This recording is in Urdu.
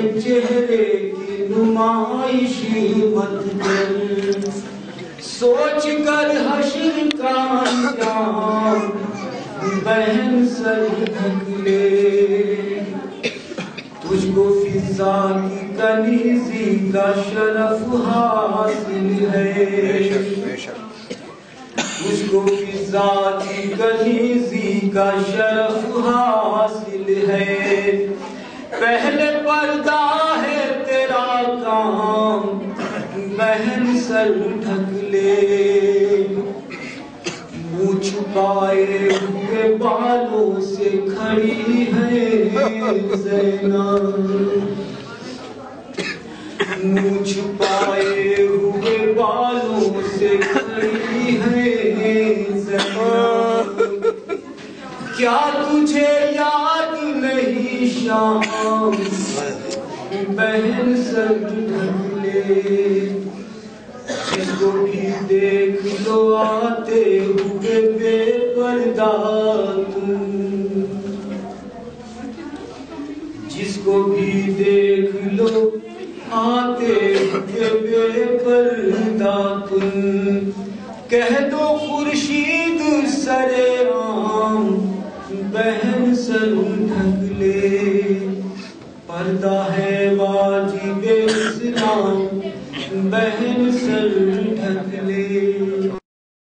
چہرے کی نمائشی مت کر، سوچ کر حشر کا انجام بہن سر ڈھک لے، تجھ کو فضا کی کنیزی کا شرف حاصل ہے، تجھ کو فضا کی کنیزی کا شرف حاصل ہے، پہلے پردہ ہے تیرا کام بہن سر ڈھک لے، منہ چھپائے ہوئے بالوں سے کھڑی ہے زینب، منہ چھپائے ہوئے بالوں سے کھڑی ہے زینب، کیا تجھے یاد نہیں شام بہن سر ڈھک لے، جس کو بھی دیکھ لو آتے ہوئے بے پردہ تم، جس کو بھی دیکھ لو آتے ہوئے بے پردہ تم، کہہ دو خورشید سرے عام بہن سر ڈھک لے، پردہ ہے